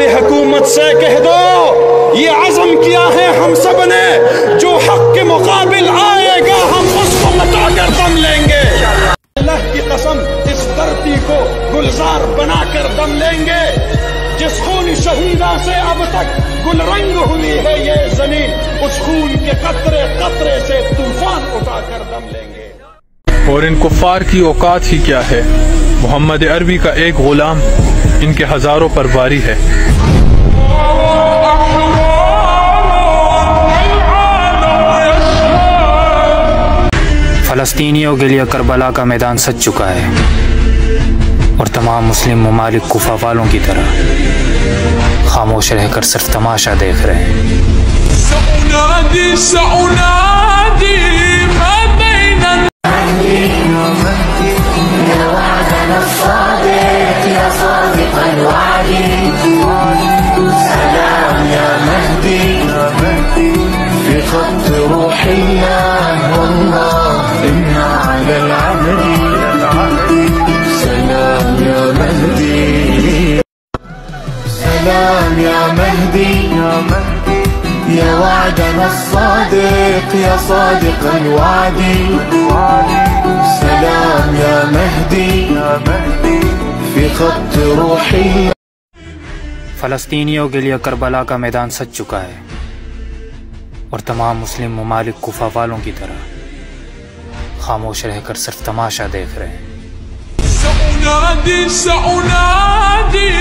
अहकाम हुकूमत से कह दो, ये अज़म किया है हम सब ने, जो हक के मुकाबिल आएगा हम उसको मिटाकर दम लेंगे। अल्लाह की कसम, इस धरती को गुलजार बनाकर दम लेंगे। जिस खून शहीदा से अब तक गुलरंग हुई है ये जमीन, उस खून के कतरे कतरे से तूफान उठाकर दम लेंगे। और इन कुफ्फार की औकात ही क्या है, मोहम्मद अरबी का एक गुलाम इनके हजारों पर भारी है। फ़लस्तीनियों के लिए करबला का मैदान सज चुका है और तमाम मुस्लिम ममालिक कुफा वालों की तरह खामोश रहकर सिर्फ तमाशा देख रहे हैं। سلام يا مهدي يا وعدنا الصادق يا صادق الوعد سلام يا مهدي في خط روحي। फ़लस्तीनियों के लिए करबला का मैदान सज चुका है और तमाम मुस्लिम ममालिक कुफा वालों की तरह खामोश रहकर सिर्फ तमाशा देख रहे हैं।